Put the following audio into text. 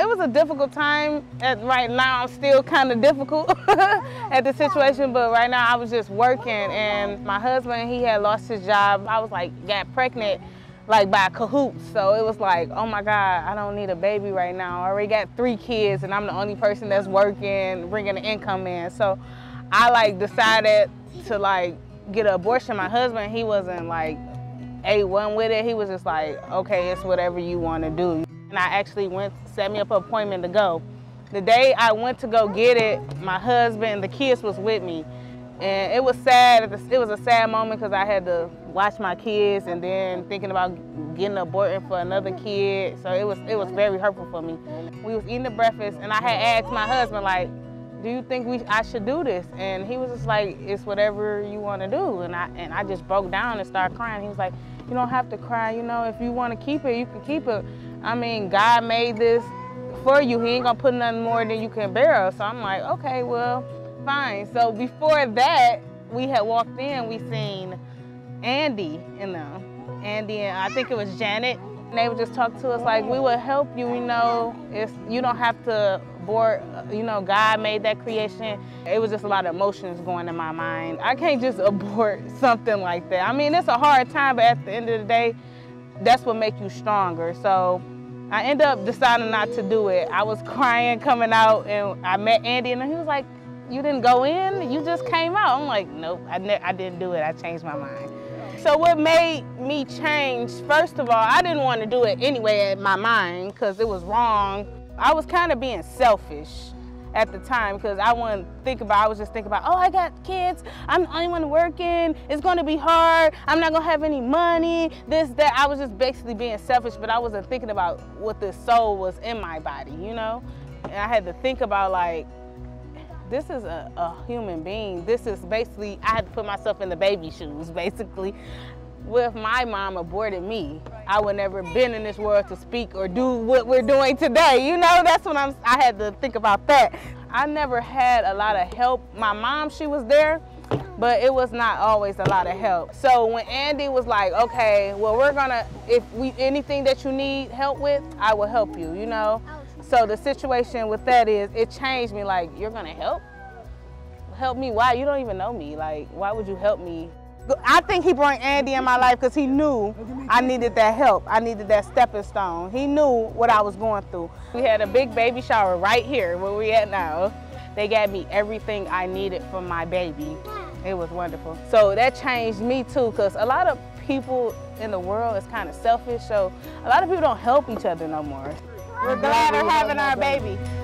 It was a difficult time. Right now, I'm still kind of difficult at the situation, but right now I was just working, and my husband, he had lost his job. I was like, got pregnant like by cahoots. So it was like, oh my God, I don't need a baby right now. I already got 3 kids, and I'm the only person that's working, bringing the income in. So I like decided to like get an abortion. My husband, he wasn't like A1 with it. He was just like, okay, it's whatever you want to do. And I actually set me up an appointment to go. The day I went to go get it, my husband and the kids was with me. And it was sad. It was a sad moment because I had to watch my kids and then thinking about getting an abortion for another kid. So it was very hurtful for me. We was eating the breakfast, and I had asked my husband, like, do you think I should do this? And he was just like, it's whatever you want to do. And I just broke down and started crying. He was like, you don't have to cry. You know, if you want to keep it, you can keep it. I mean, God made this for you. He ain't gonna put nothing more than you can bear. So I'm like, okay, well, fine. So before that, we had walked in, we seen Andy and Andy and I think it was Janet. And they would just talk to us like, we will help you, you know, you don't have to abort, you know, God made that creation. It was just a lot of emotions going in my mind. I can't just abort something like that. I mean, it's a hard time, but at the end of the day, that's what makes you stronger. So I ended up deciding not to do it. I was crying coming out, and I met Andy, and he was like, you didn't go in? You just came out. I'm like, nope, I didn't do it. I changed my mind. So what made me change, first of all, I didn't want to do it anyway in my mind because it was wrong. I was kind of being selfish at the time because I was just thinking about, oh, I got kids, I'm the only one working, it's gonna be hard, I'm not gonna have any money, this, that. I was just basically being selfish, but I wasn't thinking about what the soul was in my body, you know? And I had to think about like, this is a human being. This is basically, I had to put myself in the baby shoes, basically. If my mom aborted me, I would never been in this world to speak or do what we're doing today. You know, that's when I had to think about that. I never had a lot of help. My mom, she was there, but it was not always a lot of help. So when Andy was like, okay, well, anything that you need help with, I will help you, you know? So the situation with that is, it changed me, like, you're gonna help? Help me? Why? You don't even know me. Like, why would you help me? I think he brought Andy in my life because he knew I needed that help. I needed that stepping stone. He knew what I was going through. We had a big baby shower right here where we at now. They gave me everything I needed for my baby. It was wonderful. So that changed me too, because a lot of people in the world is kind of selfish, so a lot of people don't help each other no more. We're glad we're having our baby.